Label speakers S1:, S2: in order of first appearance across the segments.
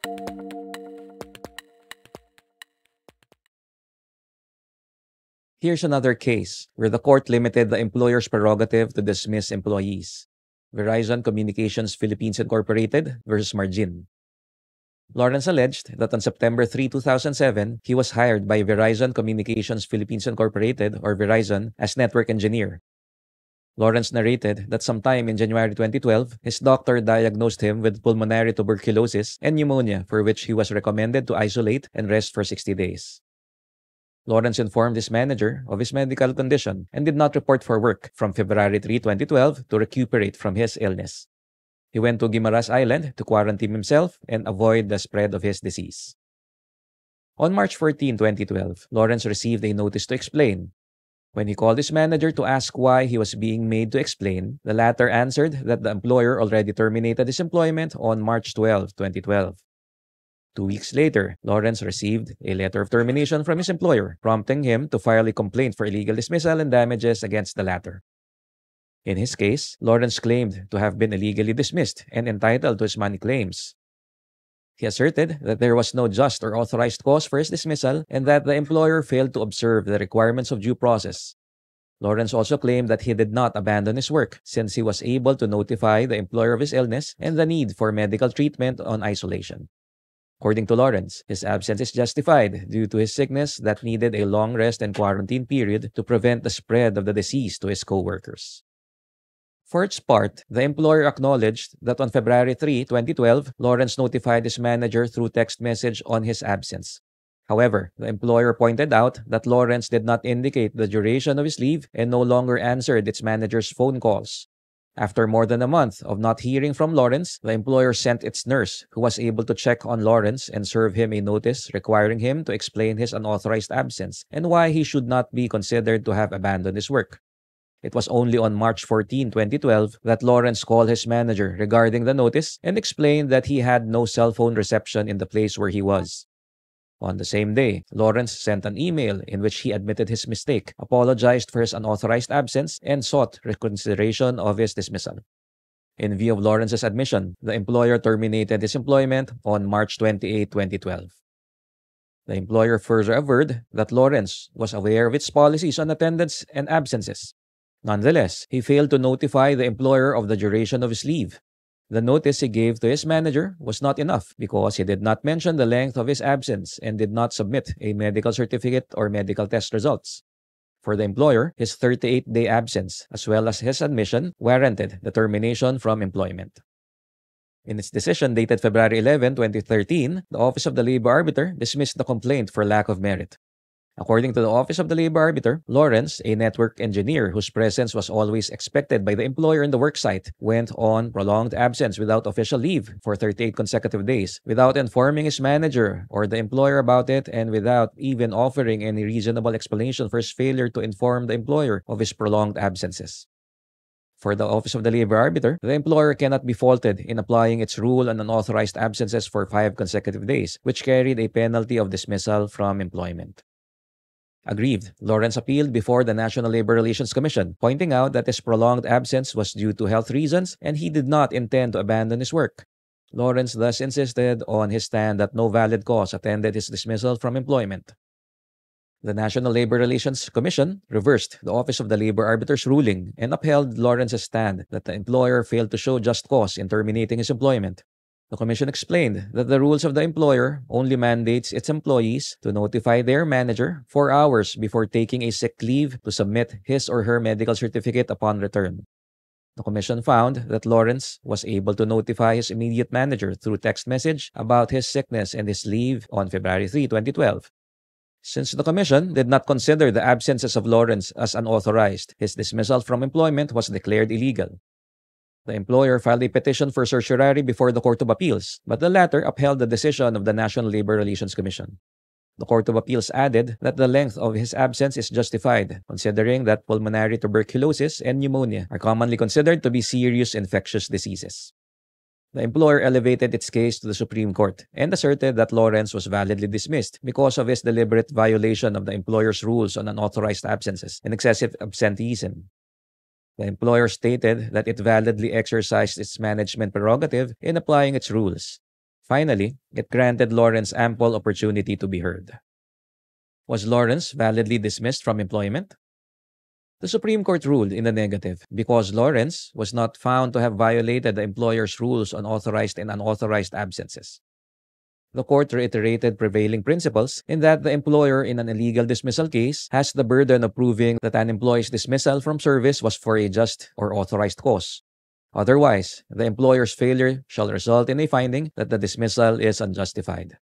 S1: Here's another case where the court limited the employer's prerogative to dismiss employees. Verizon Communications Philippines Incorporated versus Margin. Lawrence alleged that on September 3, 2007, he was hired by Verizon Communications Philippines Incorporated, or Verizon, as network engineer. Lawrence narrated that sometime in January 2012, his doctor diagnosed him with pulmonary tuberculosis and pneumonia, for which he was recommended to isolate and rest for 60 days. Lawrence informed his manager of his medical condition and did not report for work from February 3, 2012 to recuperate from his illness. He went to Guimaras Island to quarantine himself and avoid the spread of his disease. On March 14, 2012, Lawrence received a notice to explain. When he called his manager to ask why he was being made to explain, the latter answered that the employer already terminated his employment on March 12, 2012. 2 weeks later, Lawrence received a letter of termination from his employer, prompting him to file a complaint for illegal dismissal and damages against the latter. In his case, Lawrence claimed to have been illegally dismissed and entitled to his money claims. He asserted that there was no just or authorized cause for his dismissal and that the employer failed to observe the requirements of due process. Lawrence also claimed that he did not abandon his work since he was able to notify the employer of his illness and the need for medical treatment on isolation. According to Lawrence, his absence is justified due to his sickness that needed a long rest and quarantine period to prevent the spread of the disease to his co-workers. For its part, the employer acknowledged that on February 3, 2012, Lawrence notified his manager through text message on his absence. However, the employer pointed out that Lawrence did not indicate the duration of his leave and no longer answered its manager's phone calls. After more than a month of not hearing from Lawrence, the employer sent its nurse, who was able to check on Lawrence and serve him a notice requiring him to explain his unauthorized absence and why he should not be considered to have abandoned his work. It was only on March 14, 2012, that Lawrence called his manager regarding the notice and explained that he had no cell phone reception in the place where he was. On the same day, Lawrence sent an email in which he admitted his mistake, apologized for his unauthorized absence, and sought reconsideration of his dismissal. In view of Lawrence's admission, the employer terminated his employment on March 28, 2012. The employer further averred that Lawrence was aware of its policies on attendance and absences. Nonetheless, he failed to notify the employer of the duration of his leave. The notice he gave to his manager was not enough because he did not mention the length of his absence and did not submit a medical certificate or medical test results. For the employer, his 38-day absence, as well as his admission, warranted the termination from employment. In its decision dated February 11, 2013, the Office of the Labor Arbiter dismissed the complaint for lack of merit. According to the Office of the Labor Arbiter, Lawrence, a network engineer whose presence was always expected by the employer in the worksite, went on prolonged absence without official leave for 38 consecutive days, without informing his manager or the employer about it, and without even offering any reasonable explanation for his failure to inform the employer of his prolonged absences. For the Office of the Labor Arbiter, the employer cannot be faulted in applying its rule on unauthorized absences for 5 consecutive days, which carried a penalty of dismissal from employment. Aggrieved, Lawrence appealed before the National Labor Relations Commission, pointing out that his prolonged absence was due to health reasons and he did not intend to abandon his work. Lawrence thus insisted on his stand that no valid cause attended his dismissal from employment. The National Labor Relations Commission reversed the Office of the Labor Arbiter's ruling and upheld Lawrence's stand that the employer failed to show just cause in terminating his employment. The Commission explained that the rules of the employer only mandates its employees to notify their manager 4 hours before taking a sick leave to submit his or her medical certificate upon return. The Commission found that Lawrence was able to notify his immediate manager through text message about his sickness and his leave on February 3, 2012. Since the Commission did not consider the absences of Lawrence as unauthorized, his dismissal from employment was declared illegal. The employer filed a petition for certiorari before the Court of Appeals, but the latter upheld the decision of the National Labor Relations Commission. The Court of Appeals added that the length of his absence is justified, considering that pulmonary tuberculosis and pneumonia are commonly considered to be serious infectious diseases. The employer elevated its case to the Supreme Court and asserted that Lawrence was validly dismissed because of his deliberate violation of the employer's rules on unauthorized absences and excessive absenteeism. The employer stated that it validly exercised its management prerogative in applying its rules. Finally, it granted Lawrence ample opportunity to be heard. Was Lawrence validly dismissed from employment? The Supreme Court ruled in the negative because Lawrence was not found to have violated the employer's rules on authorized and unauthorized absences. The court reiterated prevailing principles in that the employer in an illegal dismissal case has the burden of proving that an employee's dismissal from service was for a just or authorized cause. Otherwise, the employer's failure shall result in a finding that the dismissal is unjustified.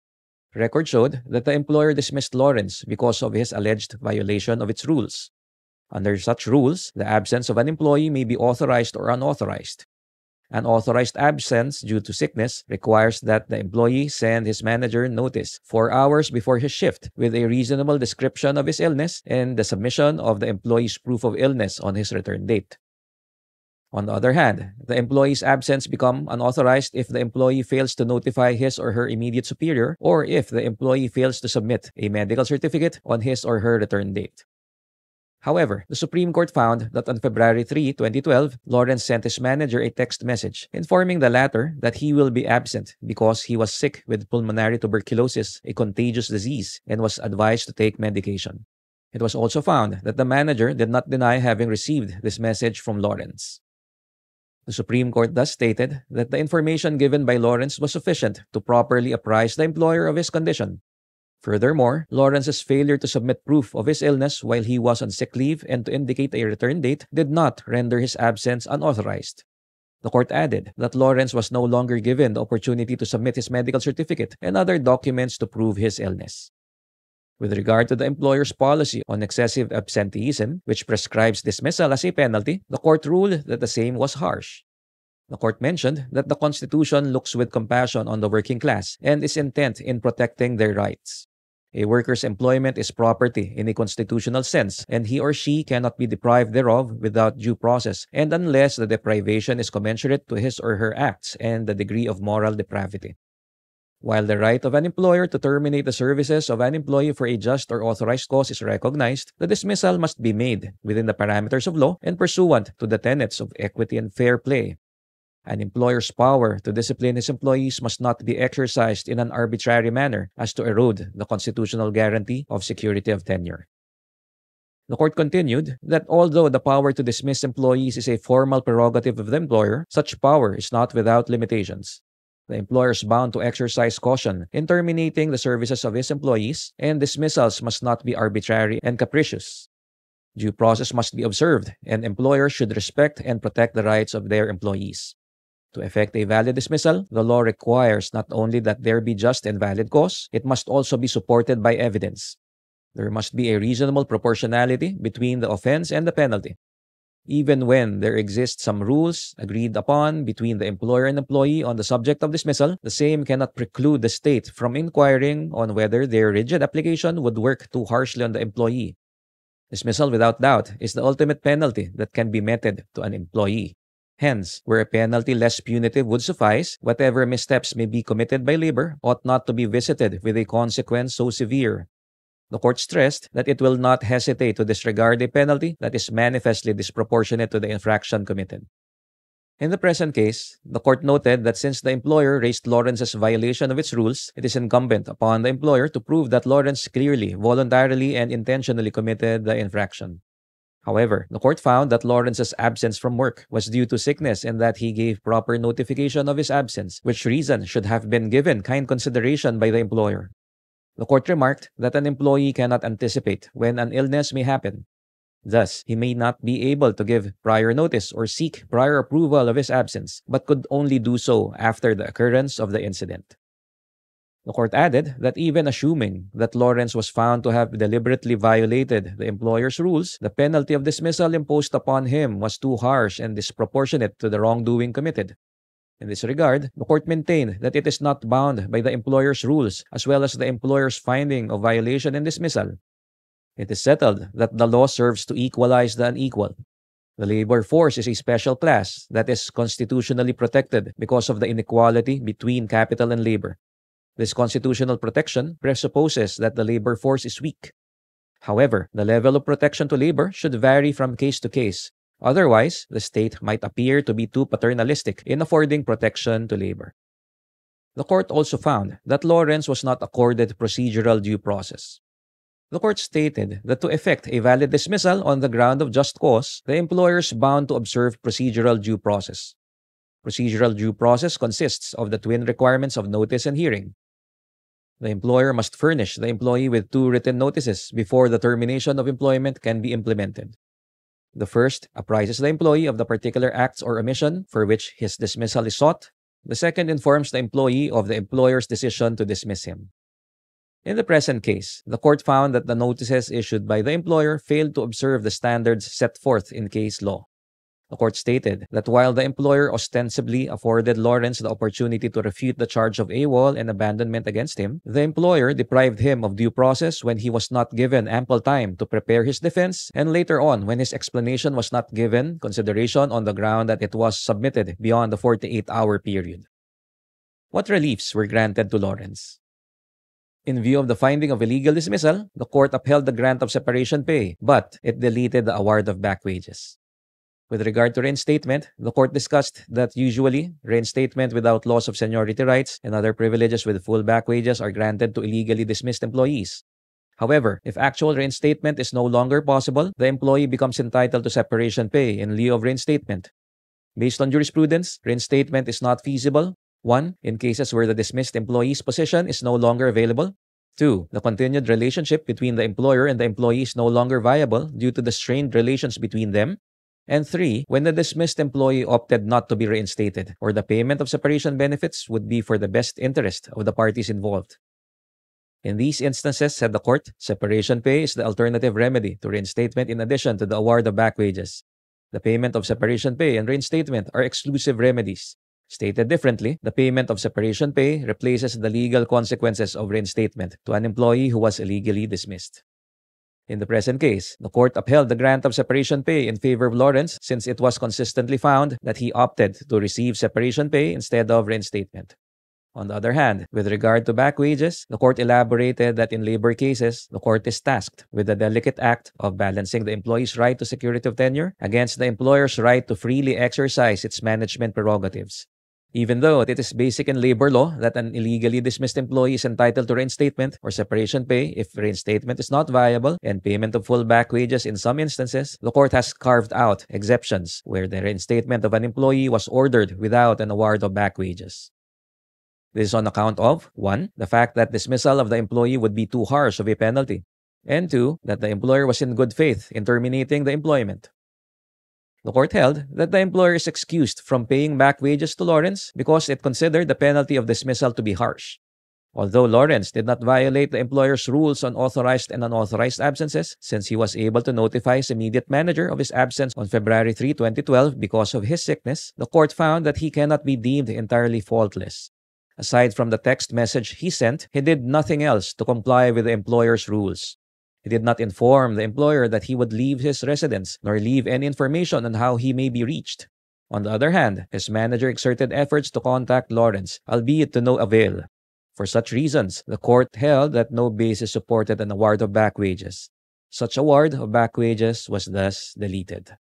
S1: Record showed that the employer dismissed Lawrence because of his alleged violation of its rules. Under such rules, the absence of an employee may be authorized or unauthorized. An authorized absence due to sickness requires that the employee send his manager notice 4 hours before his shift with a reasonable description of his illness and the submission of the employee's proof of illness on his return date. On the other hand, the employee's absence becomes unauthorized if the employee fails to notify his or her immediate superior or if the employee fails to submit a medical certificate on his or her return date. However, the Supreme Court found that on February 3, 2012, Lawrence sent his manager a text message informing the latter that he will be absent because he was sick with pulmonary tuberculosis, a contagious disease, and was advised to take medication. It was also found that the manager did not deny having received this message from Lawrence. The Supreme Court thus stated that the information given by Lawrence was sufficient to properly apprise the employer of his condition. Furthermore, Lawrence's failure to submit proof of his illness while he was on sick leave and to indicate a return date did not render his absence unauthorized. The court added that Lawrence was no longer given the opportunity to submit his medical certificate and other documents to prove his illness. With regard to the employer's policy on excessive absenteeism, which prescribes dismissal as a penalty, the court ruled that the same was harsh. The court mentioned that the Constitution looks with compassion on the working class and is intent in protecting their rights. A worker's employment is property in a constitutional sense, and he or she cannot be deprived thereof without due process and unless the deprivation is commensurate to his or her acts and the degree of moral depravity. While the right of an employer to terminate the services of an employee for a just or authorized cause is recognized, the dismissal must be made within the parameters of law and pursuant to the tenets of equity and fair play. An employer's power to discipline his employees must not be exercised in an arbitrary manner as to erode the constitutional guarantee of security of tenure. The court continued that although the power to dismiss employees is a formal prerogative of the employer, such power is not without limitations. The employer is bound to exercise caution in terminating the services of his employees, and dismissals must not be arbitrary and capricious. Due process must be observed, and employers should respect and protect the rights of their employees. To effect a valid dismissal, the law requires not only that there be just and valid cause, it must also be supported by evidence. There must be a reasonable proportionality between the offense and the penalty. Even when there exist some rules agreed upon between the employer and employee on the subject of dismissal, the same cannot preclude the state from inquiring on whether their rigid application would work too harshly on the employee. Dismissal, without doubt, is the ultimate penalty that can be meted to an employee. Hence, where a penalty less punitive would suffice, whatever missteps may be committed by labor ought not to be visited with a consequence so severe. The court stressed that it will not hesitate to disregard a penalty that is manifestly disproportionate to the infraction committed. In the present case, the court noted that since the employer raised Lawrence's violation of its rules, it is incumbent upon the employer to prove that Lawrence clearly, voluntarily, and intentionally committed the infraction. However, the court found that Lawrence's absence from work was due to sickness and that he gave proper notification of his absence, which reason should have been given kind consideration by the employer. The court remarked that an employee cannot anticipate when an illness may happen. Thus, he may not be able to give prior notice or seek prior approval of his absence, but could only do so after the occurrence of the incident. The court added that even assuming that Lawrence was found to have deliberately violated the employer's rules, the penalty of dismissal imposed upon him was too harsh and disproportionate to the wrongdoing committed. In this regard, the court maintained that it is not bound by the employer's rules as well as the employer's finding of violation and dismissal. It is settled that the law serves to equalize the unequal. The labor force is a special class that is constitutionally protected because of the inequality between capital and labor. This constitutional protection presupposes that the labor force is weak. However, the level of protection to labor should vary from case to case. Otherwise, the state might appear to be too paternalistic in affording protection to labor. The court also found that Lawrence was not accorded procedural due process. The court stated that to effect a valid dismissal on the ground of just cause, the employer is bound to observe procedural due process. Procedural due process consists of the twin requirements of notice and hearing. The employer must furnish the employee with 2 written notices before the termination of employment can be implemented. The first apprises the employee of the particular acts or omission for which his dismissal is sought. The second informs the employee of the employer's decision to dismiss him. In the present case, the court found that the notices issued by the employer failed to observe the standards set forth in case law. The court stated that while the employer ostensibly afforded Lawrence the opportunity to refute the charge of AWOL and abandonment against him, the employer deprived him of due process when he was not given ample time to prepare his defense, and later on when his explanation was not given consideration on the ground that it was submitted beyond the 48-hour period. What reliefs were granted to Lawrence? In view of the finding of illegal dismissal, the court upheld the grant of separation pay, but it deleted the award of back wages. With regard to reinstatement, the court discussed that usually, reinstatement without loss of seniority rights and other privileges with full back wages are granted to illegally dismissed employees. However, if actual reinstatement is no longer possible, the employee becomes entitled to separation pay in lieu of reinstatement. Based on jurisprudence, reinstatement is not feasible. 1. In cases where the dismissed employee's position is no longer available. 2. The continued relationship between the employer and the employee is no longer viable due to the strained relations between them. And 3. When the dismissed employee opted not to be reinstated, or the payment of separation benefits would be for the best interest of the parties involved. In these instances, said the court, separation pay is the alternative remedy to reinstatement in addition to the award of back wages. The payment of separation pay and reinstatement are exclusive remedies. Stated differently, the payment of separation pay replaces the legal consequences of reinstatement to an employee who was illegally dismissed. In the present case, the court upheld the grant of separation pay in favor of Lawrence since it was consistently found that he opted to receive separation pay instead of reinstatement. On the other hand, with regard to back wages, the court elaborated that in labor cases, the court is tasked with the delicate act of balancing the employee's right to security of tenure against the employer's right to freely exercise its management prerogatives. Even though it is basic in labor law that an illegally dismissed employee is entitled to reinstatement or separation pay if reinstatement is not viable and payment of full back wages in some instances, the court has carved out exceptions where the reinstatement of an employee was ordered without an award of back wages. This is on account of 1. The fact that dismissal of the employee would be too harsh of a penalty, and 2. That the employer was in good faith in terminating the employment. The court held that the employer is excused from paying back wages to Lawrence because it considered the penalty of dismissal to be harsh. Although Lawrence did not violate the employer's rules on authorized and unauthorized absences, since he was able to notify his immediate manager of his absence on February 3, 2012 because of his sickness, the court found that he cannot be deemed entirely faultless. Aside from the text message he sent, he did nothing else to comply with the employer's rules. He did not inform the employer that he would leave his residence, nor leave any information on how he may be reached. On the other hand, his manager exerted efforts to contact Lawrence, albeit to no avail. For such reasons, the court held that no basis supported an award of back wages. Such award of back wages was thus deleted.